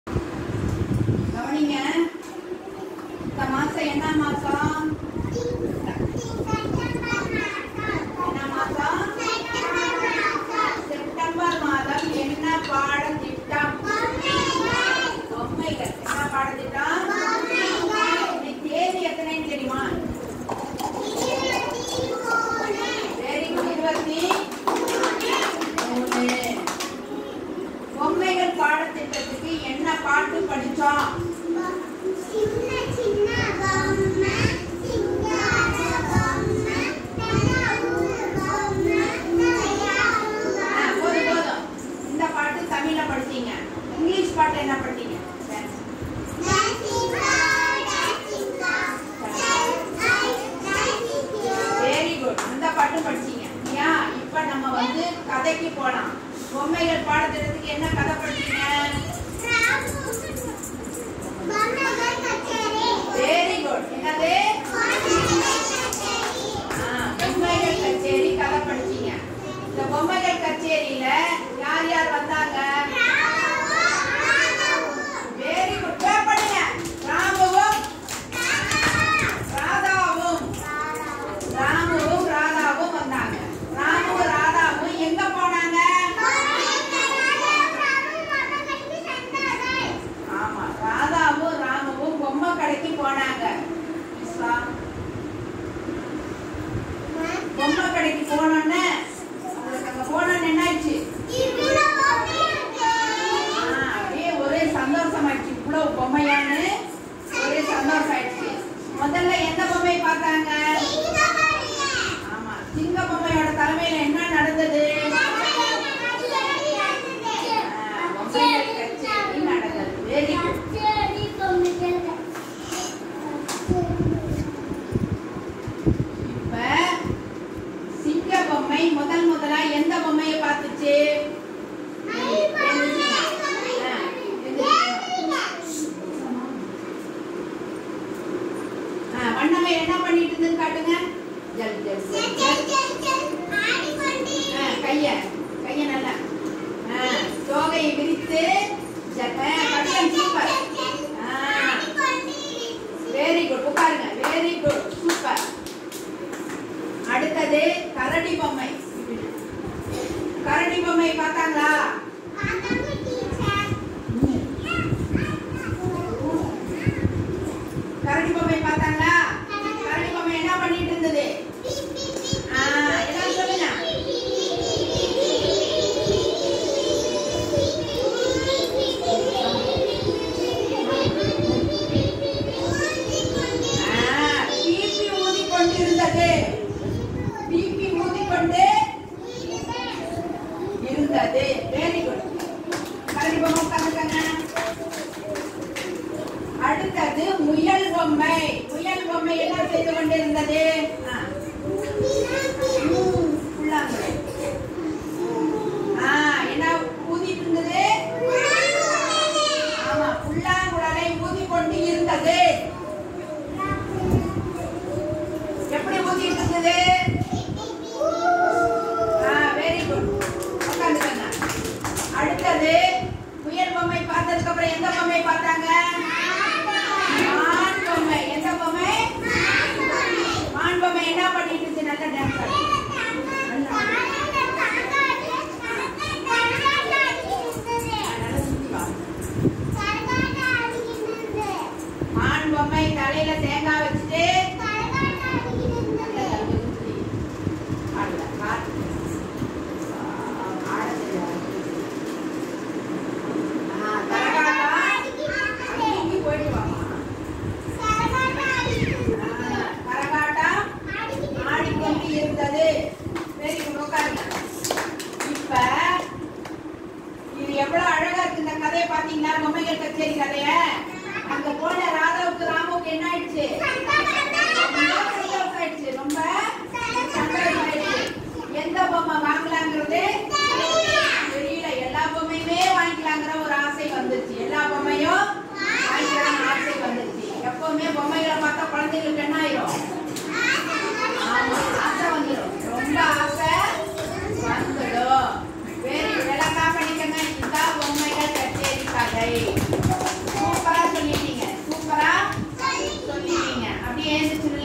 கவனிங்க, இந்த மாசம் என்ன மாசம்? என்ன மாசம்? செப்டம்பர் மாதம். என்ன பாடத்திட்டம்? பொம்மைகள். என்ன பாடத்திட்டம்? இன்னைக்கு தேதி எத்தனைன்னு தெரியுமா? Very good. 23. பொம்மைகள் பாடத்திட்டத்துக்கு என்ன பாட்டு படிச்சோம்? இந்த பாட்டு தமிழ்ல படிச்சீங்க. இங்கிலீஷ் பாட்டு என்ன படிச்சீங்க? Very good. அந்த பாட்டு படிச்சீங்க. இப்ப நம்ம வந்து கதைக்கு போலாம். பொம்மைகள் பாடத்திட்டத்துக்கு என்ன கதை படிச்சீங்க? Very good. என்னது? பொம்மைகள் கச்சேரி கதை படிச்சீங்க. இந்த பொம்மைகள் கச்சேரியில யார் யார் வந்தாங்க? Very good. பண்ணுங்க. ராமுவும் ராதாவும். ராமுவும் ராதாவும் வந்தாங்க. ராமுவும் ராதாவும் எங்க போனாங்க? ஆமா, ராதாவும் ராமுவும் பொம்மை கடைக்கு போனாங்க. பொம்மை கடைக்கு போனோன்னு அவங்களுக்கு அங்க போனோன்னு என்ன ஆயிடுச்சு? அப்படியே ஒரே சந்தோஷம் ஆயிடுச்சு. இவ்வளவு பொம்மையான்னு ஒரே சந்தோஷம் ஆயிடுச்சு. முதல்ல எந்த பொம்மையை பார்த்தாங்க? ஆமா, சிங்க பொம்மையோட தலைமையில என்ன நடந்தது? பொம்மைகள் கச்சேரி நடந்தது. Very good. இப்ப சிங்க பொம்மை முதலா எந்த பொம்மையை பார்த்துச்சு? வண்ணமை என்ன பண்ணிட்டு இருந்து காட்டுங்க. கைய நல்லா தோகையை விரித்து வெரி குட். உட்காருங்க. Very good. சூப்பர். அடுத்தது கரடி பொம்மை. கரடி பொம்மை பார்த்தாங்களா? கரடி பொம்மை பார்த்தாங்களா? கரடி பொம்மை என்ன பண்ணிட்டு இருந்தது? எல்லாம் சொல்லுங்க. பீப்பி ஊதிக்கொண்டு இருந்தது. பீப்பி ஊதிக்கொண்டு இருந்தது. Very good. கரடி பொம்மை உட்காந்துக்கங்க. அடுத்தது முயல் பொம்மை. முயல் பொம்மை என்ன செய்து கொண்டிருந்தது? என்ன ஊதிட்டு இருந்தது? ஆமா, புல்லாங்குழலை ஊதிக்கொண்டு இருந்தது. எப்படி ஊதிட்டு இருந்தது? Very good. உட்காந்துக்கங்க. அடுத்தது முயல் பொம்மை பார்த்ததுக்கு அப்புறம் எந்த பொம்மை பார்த்தாங்க? மான் பொம்மை. எந்த பொம்மை? மான் பொம்மை என்ன பண்ணிட்டு இருந்துச்சு? நல்ல டான்ஸ் ஆடுது. மான் பொம்மை தலையில தேங்காய் வச்சுட்டு பாத்தீங்களா? பொம்மைகள் கச்சேரி கதைய அங்க போன ராதாவுக்கு ராமுக்கு என்ன ஆயிடுச்சு? ரொம்ப சந்தோஷம் ஆயிடுச்சு. எந்த பொம்மை வாங்கலாங்கிறது தெரியல. எல்லா பொம்மையுமே வாங்கிக்கலாங்கிற ஒரு ஆசை வந்துச்சு. எல்லா பொம்மையும் வாங்கிக்கலாங்க ஆசை வந்துச்சு. எப்பவுமே பொம்மைகளை பார்த்தா குழந்தைகளுக்கு என்ன ஆயிரும்? ஆசை வந்துடும். ரொம்ப ஆசை வந்துடும். வேறு விளக்கா பண்ணிக்கங்க. இதுதான் பொம்மைகள் கச்சேரி கதை. ஏந்துச்சு